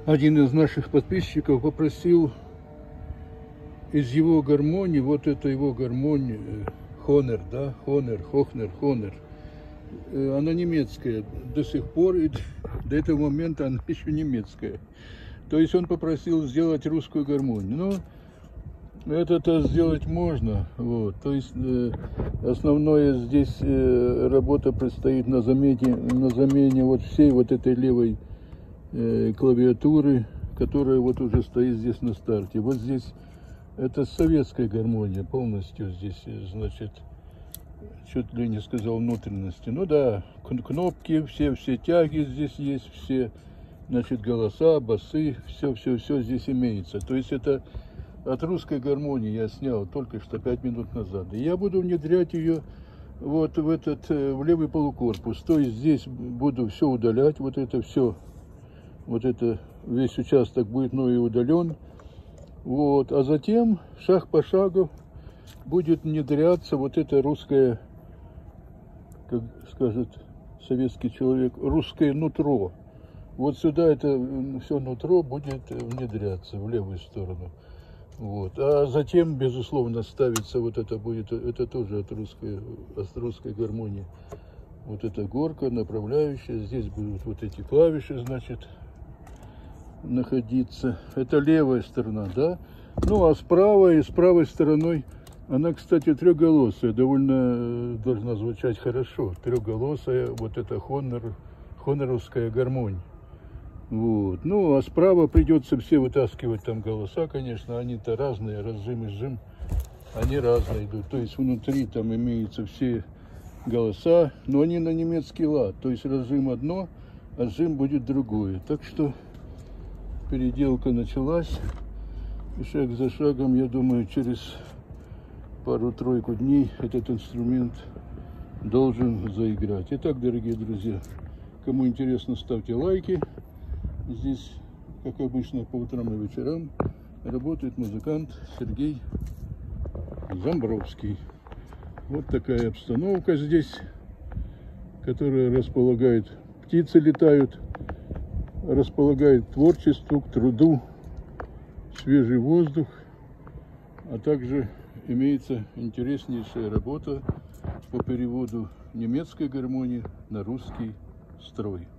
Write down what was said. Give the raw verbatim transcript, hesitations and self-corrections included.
один из наших подписчиков попросил из его гармонии, вот это его гармония, Хонер, да, Хонер, Хохнер, Хонер, она немецкая до сих пор, и до этого момента она еще немецкая. То есть он попросил сделать русскую гармонию. Но это-то сделать можно. Вот. То есть э, основное здесь э, работа предстоит на замене, на замене вот всей вот этой левой э, клавиатуры, которая вот уже стоит здесь на старте. Вот здесь это советская гармония полностью здесь, значит, чуть ли не сказал внутренности. Ну да, кнопки, все, все тяги здесь есть, все, значит, голоса, басы, все, все, все здесь имеется. То есть это от русской гармонии я снял только что пять минут назад. И я буду внедрять ее вот в этот, в левый полукорпус. То есть здесь буду все удалять, вот это все, вот это, весь участок будет мною удален. Вот, а затем шаг по шагу будет внедряться вот это русское, как скажет советский человек, русское нутро. Вот сюда это все нутро будет внедряться в левую сторону. Вот. А затем, безусловно, ставится вот это будет, это тоже от русской, от русской гармонии. Вот эта горка направляющая, здесь будут вот эти клавиши, значит, находиться. Это левая сторона, да? Ну, а справа и с правой стороной, она, кстати, трехголосая, довольно должна звучать хорошо. Трехголосая, вот это хонор, хоноровская гармония. Вот. Ну, а справа придется все вытаскивать там голоса, конечно, они-то разные, разжим и сжим, они разные идут. То есть внутри там имеются все голоса, но они на немецкий лад. То есть разжим одно, а сжим будет другое. Так что переделка началась, и шаг за шагом, я думаю, через пару-тройку дней этот инструмент должен заиграть. Итак, дорогие друзья, кому интересно, ставьте лайки. Здесь, как обычно, по утрам и вечерам работает музыкант Сергей Замбровский. Вот такая обстановка здесь, которая располагает, птицы летают, располагает к творчеству, к труду, свежий воздух, а также имеется интереснейшая работа по переводу немецкой гармонии на русский строй.